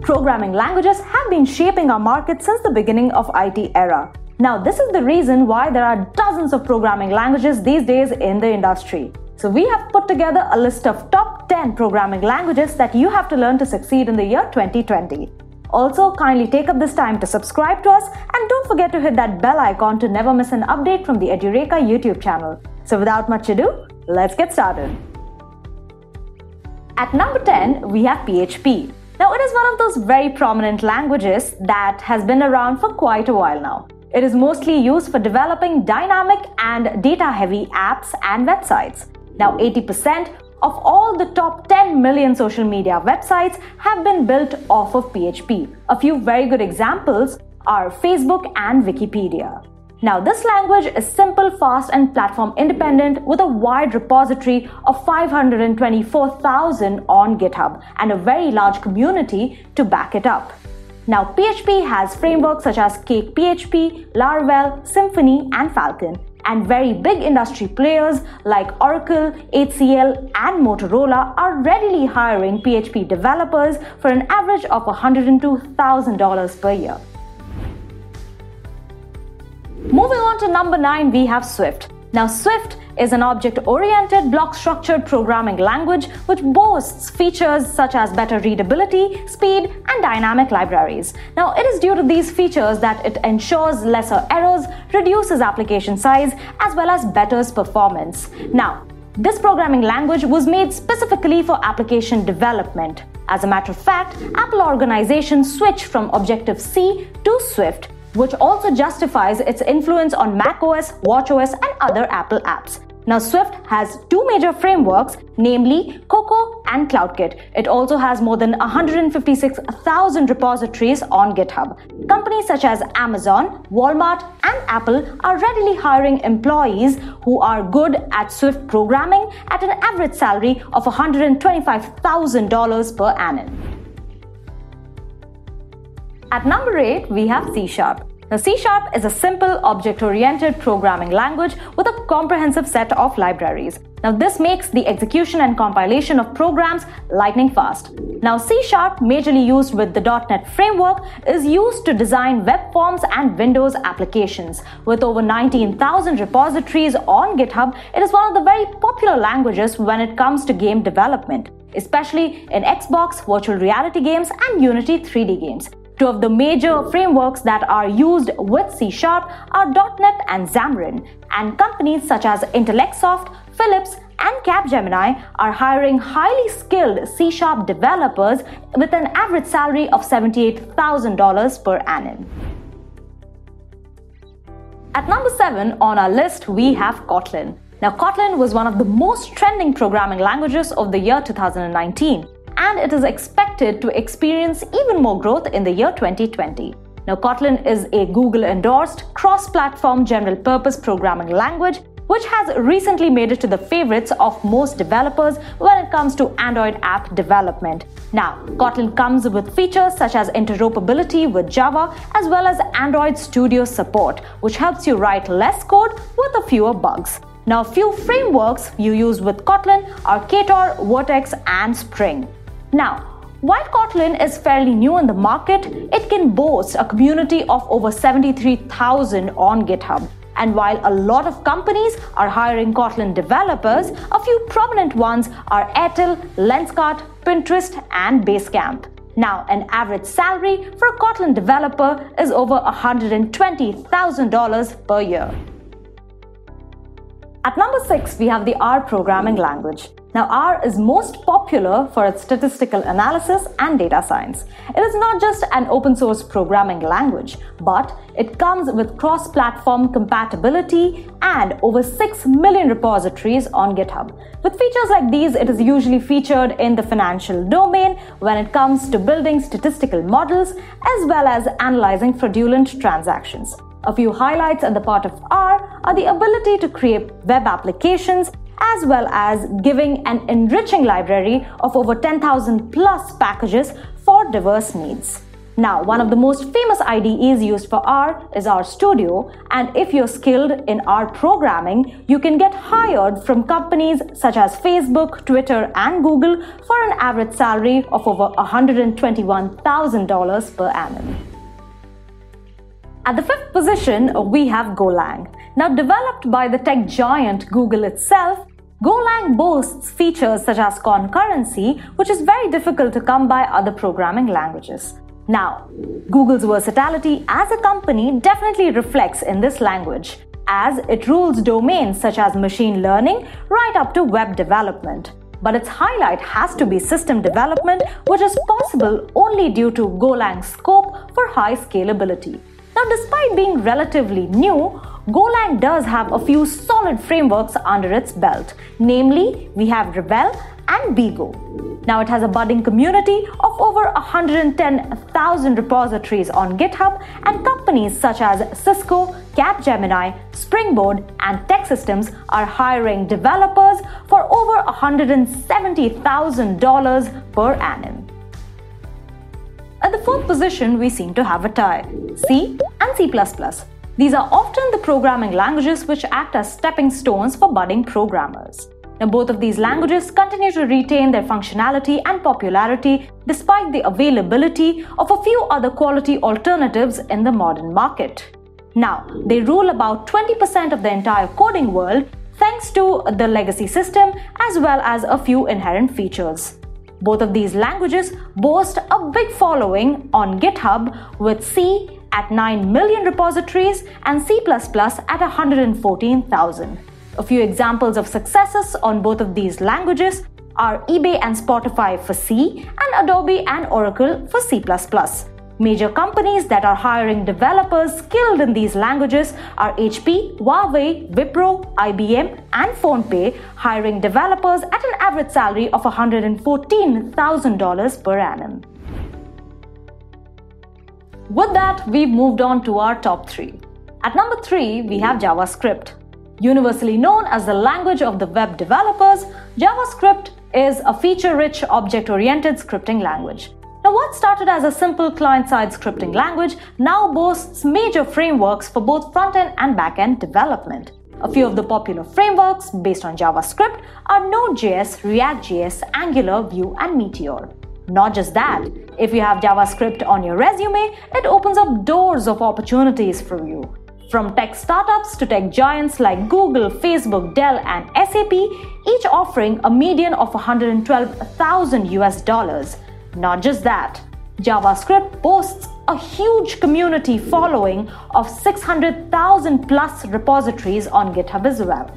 programming languages have been shaping our market since the beginning of IT era. Now, this is the reason why there are dozens of programming languages these days in the industry. So we have put together a list of top 10 programming languages that you have to learn to succeed in the year 2020. Also, kindly take up this time to subscribe to us and don't forget to hit that bell icon to never miss an update from the Edureka YouTube channel. So without much ado, let's get started. At number 10, we have PHP. Now, it is one of those very prominent languages that has been around for quite a while now. It is mostly used for developing dynamic and data-heavy apps and websites. Now, 80% of all the top 10 million social media websites have been built off of PHP. A few very good examples are Facebook and Wikipedia. Now, this language is simple, fast, and platform independent with a wide repository of 524,000 on GitHub and a very large community to back it up. Now, PHP has frameworks such as Cake PHP, Laravel, Symfony, and Falcon. And very big industry players like Oracle, HCL, and Motorola are readily hiring PHP developers for an average of $102,000 per year. Moving on to number 9, we have Swift. Now, Swift is an object-oriented, block-structured programming language which boasts features such as better readability, speed, and dynamic libraries. Now, it is due to these features that it ensures lesser errors, reduces application size, as well as better performance. Now, this programming language was made specifically for application development. As a matter of fact, Apple organizations switched from Objective-C to Swift, which also justifies its influence on macOS, watchOS, and other Apple apps. Now, Swift has two major frameworks, namely Cocoa and CloudKit. It also has more than 156,000 repositories on GitHub. Companies such as Amazon, Walmart, and Apple are readily hiring employees who are good at Swift programming at an average salary of $125,000 per annum. At number 8, we have C#. Now, C# is a simple object-oriented programming language with a comprehensive set of libraries. Now, this makes the execution and compilation of programs lightning fast. Now, C# majorly used with the .NET framework is used to design web forms and Windows applications. With over 19,000 repositories on GitHub, it is one of the very popular languages when it comes to game development, especially in Xbox, virtual reality games, and Unity 3D games. Two of the major frameworks that are used with C# are .NET and Xamarin, and companies such as Intellectsoft, Philips, and Capgemini are hiring highly skilled C# developers with an average salary of $78,000 per annum. At number 7 on our list, we have Kotlin. Now, Kotlin was one of the most trending programming languages of the year 2019. And it is expected to experience even more growth in the year 2020. Now, Kotlin is a Google-endorsed, cross-platform general-purpose programming language which has recently made it to the favorites of most developers when it comes to Android app development. Now, Kotlin comes with features such as interoperability with Java as well as Android Studio support, which helps you write less code with a fewer bugs. Now, few frameworks you use with Kotlin are Ktor, Vertex, and Spring. Now, while Kotlin is fairly new in the market, it can boast a community of over 73,000 on GitHub. And while a lot of companies are hiring Kotlin developers, a few prominent ones are Airtel, Lenskart, Pinterest, and Basecamp. Now, an average salary for a Kotlin developer is over $120,000 per year. At number 6, we have the R programming language. Now, R is most popular for its statistical analysis and data science. It is not just an open source programming language, but it comes with cross-platform compatibility and over 6 million repositories on GitHub. With features like these, it is usually featured in the financial domain when it comes to building statistical models as well as analyzing fraudulent transactions. A few highlights at the part of R are the ability to create web applications as well as giving an enriching library of over 10,000 plus packages for diverse needs. Now, one of the most famous IDEs used for R is RStudio, and if you're skilled in R programming, you can get hired from companies such as Facebook, Twitter, and Google for an average salary of over $121,000 per annum. At the fifth position, we have Golang. Now, developed by the tech giant Google itself, Golang boasts features such as concurrency, which is very difficult to come by other programming languages. Now, Google's versatility as a company definitely reflects in this language, as it rules domains such as machine learning right up to web development. But its highlight has to be system development, which is possible only due to Golang's scope for high scalability. Now, despite being relatively new, Golang does have a few solid frameworks under its belt. Namely, we have Rebel and Bigo. Now, it has a budding community of over 110,000 repositories on GitHub, and companies such as Cisco, Capgemini, Springboard, and TechSystems are hiring developers for over $170,000 per annum. At the fourth position, we seem to have a tie: C and C++. These are often the programming languages which act as stepping stones for budding programmers. Now, both of these languages continue to retain their functionality and popularity despite the availability of a few other quality alternatives in the modern market. Now, they rule about 20% of the entire coding world thanks to the legacy system as well as a few inherent features. Both of these languages boast a big following on GitHub, with C at 9 million repositories and C++ at 114,000. A few examples of successes on both of these languages are eBay and Spotify for C and Adobe and Oracle for C++. Major companies that are hiring developers skilled in these languages are HP, Huawei, Wipro, IBM, and PhonePe, hiring developers at an average salary of $114,000 per annum. With that, we've moved on to our top 3. At number 3, we have JavaScript. Universally known as the language of the web developers, JavaScript is a feature-rich, object-oriented scripting language. Now, what started as a simple client-side scripting language now boasts major frameworks for both front-end and back-end development. A few of the popular frameworks based on JavaScript are Node.js, React.js, Angular, Vue, and Meteor. Not just that, if you have JavaScript on your resume, it opens up doors of opportunities for you. From tech startups to tech giants like Google, Facebook, Dell, and SAP, each offering a median of $112,000. Not just that, JavaScript boasts a huge community following of 600,000 plus repositories on GitHub as well.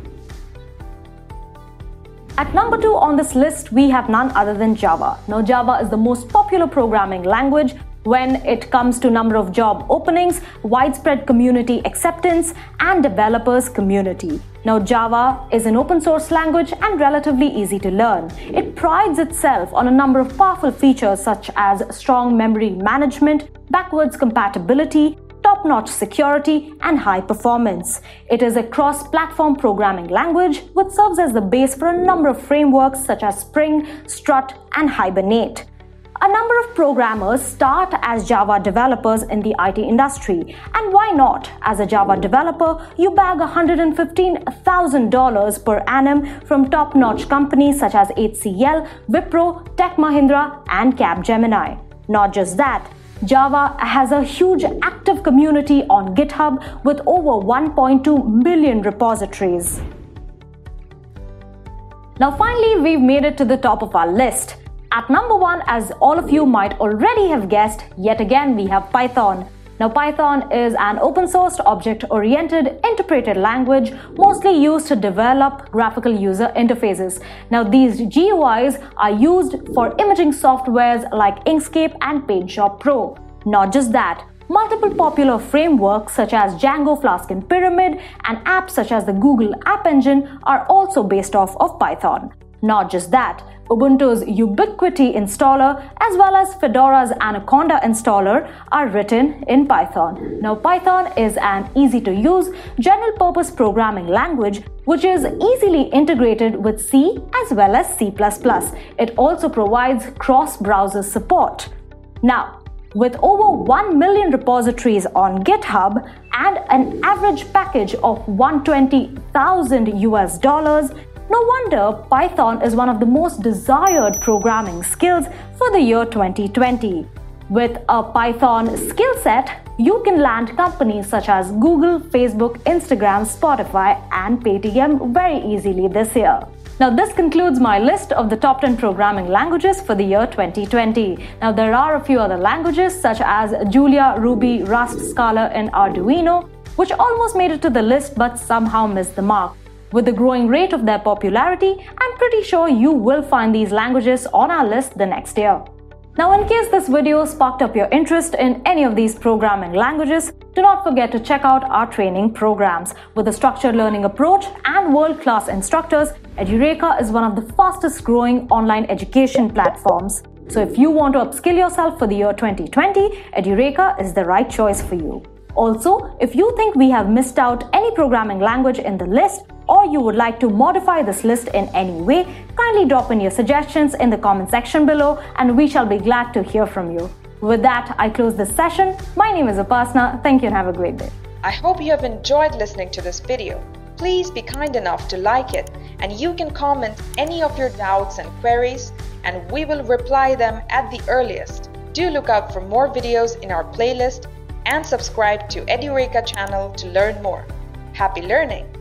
At number 2 on this list, we have none other than Java. Now, Java is the most popular programming language when it comes to number of job openings, widespread community acceptance, and developers community. Now, Java is an open source language and relatively easy to learn. It prides itself on a number of powerful features such as strong memory management, backwards compatibility, top-notch security, and high performance. It is a cross-platform programming language which serves as the base for a number of frameworks such as Spring, Strut, and Hibernate. A number of programmers start as Java developers in the IT industry, and why not? As a Java developer, you bag $115,000 per annum from top-notch companies such as HCL, Wipro, Tech Mahindra, and Capgemini. Not just that, Java has a huge active community on GitHub with over 1.2 million repositories. Now finally, we've made it to the top of our list. At number 1, as all of you might already have guessed, yet again we have Python. Now, Python is an open-source, object-oriented, interpreted language mostly used to develop graphical user interfaces. Now, these GUIs are used for imaging softwares like Inkscape and PaintShop Pro. Not just that, multiple popular frameworks such as Django, Flask, and Pyramid, and apps such as the Google App Engine are also based off of Python. Not just that, Ubuntu's Ubiquity installer as well as Fedora's Anaconda installer are written in Python. Now, Python is an easy-to-use, general-purpose programming language which is easily integrated with C as well as C++. It also provides cross-browser support. Now, With over 1 million repositories on GitHub and an average package of $120,000, no wonder Python is one of the most desired programming skills for the year 2020. With a Python skill set, you can land companies such as Google, Facebook, Instagram, Spotify, and Paytm very easily this year. Now, this concludes my list of the top 10 programming languages for the year 2020. Now, there are a few other languages such as Julia, Ruby, Rust, Scala, and Arduino, which almost made it to the list but somehow missed the mark. With the growing rate of their popularity, I'm pretty sure you will find these languages on our list the next year. Now, in case this video sparked up your interest in any of these programming languages, do not forget to check out our training programs. With a structured learning approach and world-class instructors, Edureka is one of the fastest growing online education platforms. So if you want to upskill yourself for the year 2020, Edureka is the right choice for you. Also, if you think we have missed out any programming language in the list, or you would like to modify this list in any way, kindly drop in your suggestions in the comment section below and we shall be glad to hear from you. With that, I close this session. My name is Upasna. Thank you and have a great day. I hope you have enjoyed listening to this video. Please be kind enough to like it, and you can comment any of your doubts and queries and we will reply them at the earliest. Do look out for more videos in our playlist and subscribe to Edureka channel to learn more. Happy learning!